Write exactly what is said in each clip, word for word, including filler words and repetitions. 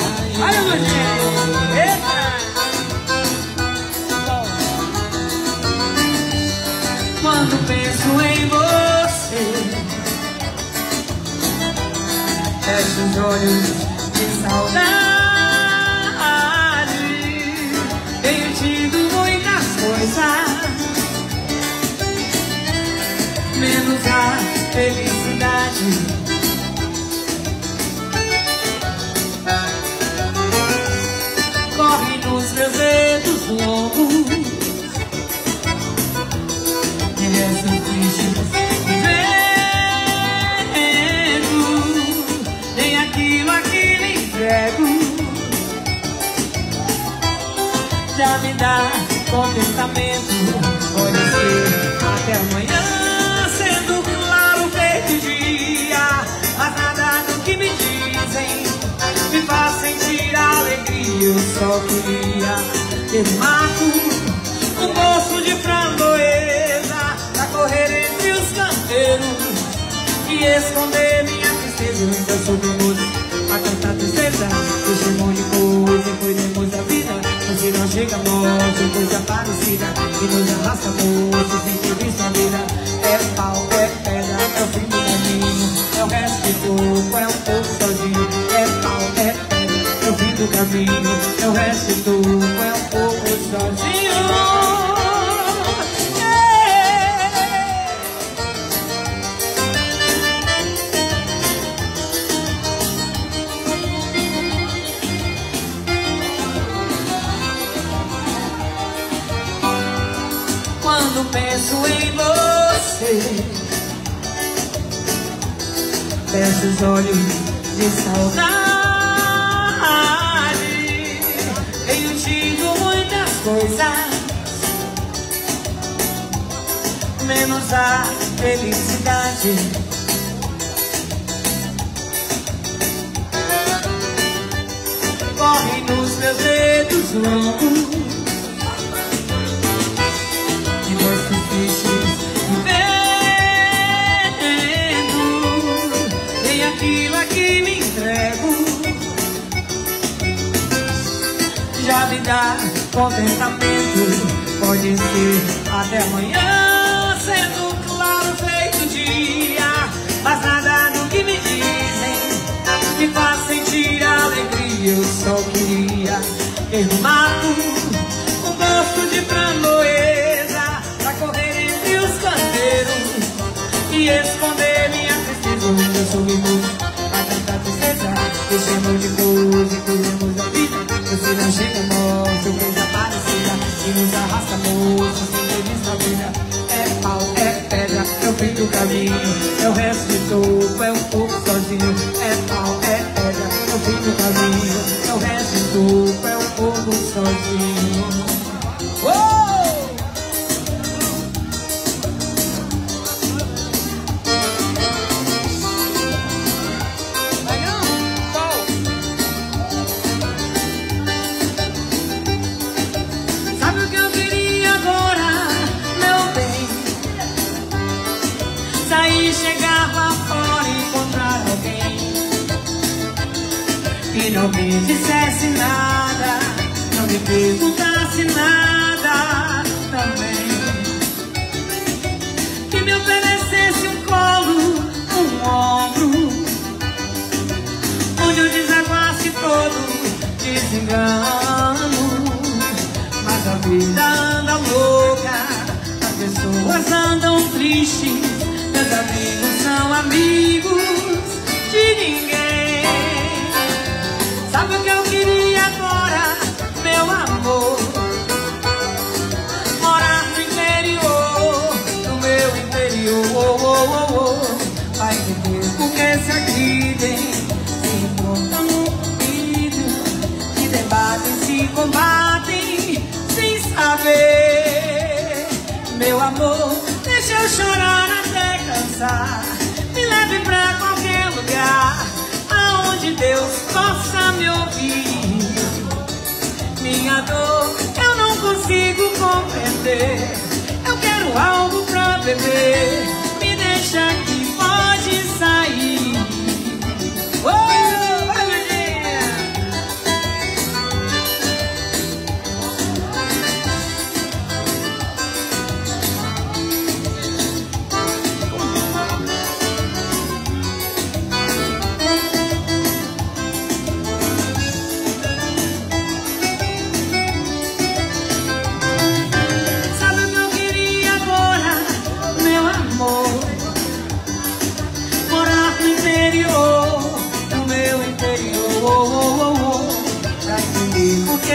Olha, Lurdinha! Eita! Quando penso em você, fecho os olhos de saudade. Tenho tido muitas coisas, menos a felicidade. Corre nos meus dedos longos e essas tristes vivendo, nem aquilo a que me entrego já me dá contentamento. Pode ser até amanhã, sendo claro feito dia, mas nada do que me dizem me faz sentir alegria. Eu só queria ter um mato, um bolso de framboesa pra correr entre os canteiros e esconder minha tristeza. Eu ainda sou teimoso pra cantar tristeza, deixei um monte de coisa e cuidemos da vida. Mas se não chega a morte, coisa parecida que nos arrasta muito sem ter visto a vida. É pau, é pedra, é o fim do caminho, é o resto de pouco, é um pouco sozinho. É pau, é pedra, é o fim do caminho, é o resto de pouco, é um pouco sozinho. Quando penso em você, fecho os olhos de saudade. Tenho tido muitas coisas, menos a felicidade. Corre nos meus dedos longos aquilo a que me entrego já me dá contentamento. Pode ser até amanhã, sendo claro feito dia, mas nada do que me dizem me faz sentir alegria. Eu só queria ter no mato um gosto de framboesa pra correr entre os canteiros e esconder minha tristeza. Eu sou mimoso pra cantar tristeza, deixemos de coisa e cuidemos da vida. Você não chega a morte, ou coisa parecida e nos arrasta muito sem ter visto a vida. É pau, é pedra, é o fim do caminho, é o resto de topo, é um pouco sozinho. É pau, é pedra, é o fim do caminho, é o resto de topo, é um pouco sozinho. Oh! Sair, chegar lá fora e encontrar alguém que não me dissesse nada, não me perguntasse nada também, que me oferecesse um colo, um ombro, onde eu desaguasse todo desengano. Mas a vida anda louca, as pessoas andam tristes, meus amigos são amigos de ninguém. Sabe o que eu queria agora, meu amor? Morar no interior, no meu interior. Oh, oh, oh, oh. Vai entender porque se agridem, se encontram no ouvido, se debatem, se combatem sem saber. Meu amor, deixa eu chorar até cansar, me leve pra qualquer lugar aonde Deus possa me ouvir. Minha dor eu não consigo compreender, eu quero algo pra beber, me deixa aqui, pode sair. Oh, vai, Virgínia!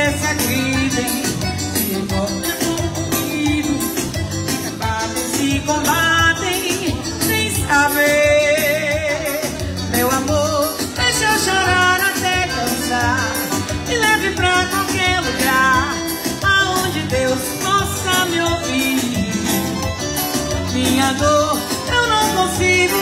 se agridem, se envolvem comigo, batem, se combatem, sem saber. Meu amor, deixa eu chorar até cansar, me leve pra qualquer lugar, aonde Deus possa me ouvir. Minha dor eu não consigo